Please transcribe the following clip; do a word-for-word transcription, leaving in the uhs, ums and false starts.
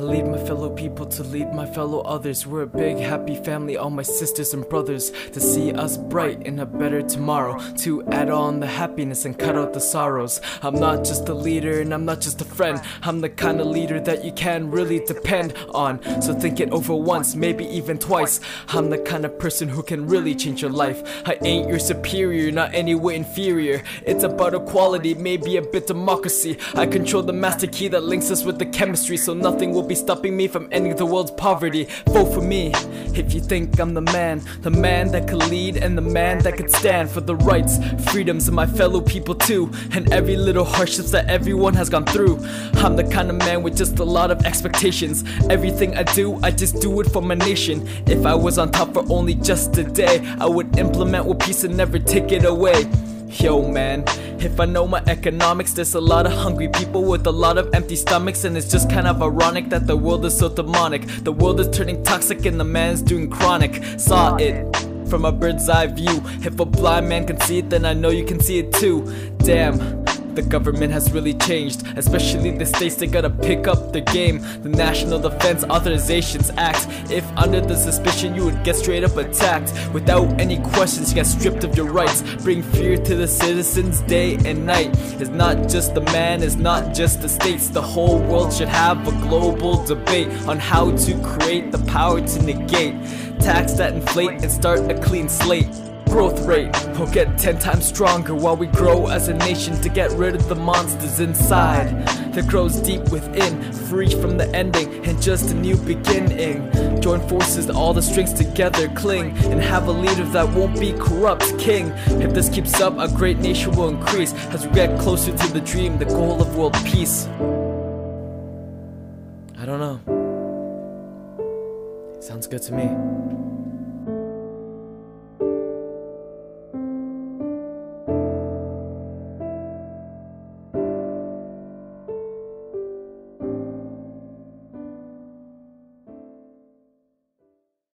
lead my fellow people to lead my fellow others. We're a big happy family, all my sisters and brothers, to see us bright in a better tomorrow, to add on the happiness and cut out the sorrows. I'm not just a leader and I'm not just a friend, I'm the kind of leader that you can really depend on. So think it over once, maybe even twice. I'm the kind of person who can really change your life. I ain't your superior, not any way inferior. It's about equality, maybe a bit democracy. I control the master key that links us with the chemistry, so nothing will be stopping me from ending the world's poverty. Vote for me if you think I'm the man, the man that could lead and the man that could stand for the rights, freedoms of my fellow people too, and every little hardships that everyone has gone through. I'm the kind of man with just a lot of expectations. Everything I do, I just do it for my nation. If I was on top for only just a day, I would implement with peace and never take it away. Yo man, if I know my economics, there's a lot of hungry people with a lot of empty stomachs, and it's just kind of ironic that the world is so demonic. The world is turning toxic and the man's doing chronic. Saw it from a bird's eye view. If a blind man can see it, then I know you can see it too. Damn, the government has really changed, especially the states. They gotta pick up their game. The National Defense Authorizations Act, if under the suspicion you would get straight up attacked without any questions, you get stripped of your rights. Bring fear to the citizens day and night. It's not just the man, it's not just the states. The whole world should have a global debate on how to create the power to negate tax that inflate and start a clean slate. Growth rate will get ten times stronger while we grow as a nation, to get rid of the monsters inside that grows deep within, free from the ending and just a new beginning. Join forces, all the strings together cling, and have a leader that won't be corrupt king. If this keeps up, a great nation will increase as we get closer to the dream, the goal of world peace. I don't know. Sounds good to me.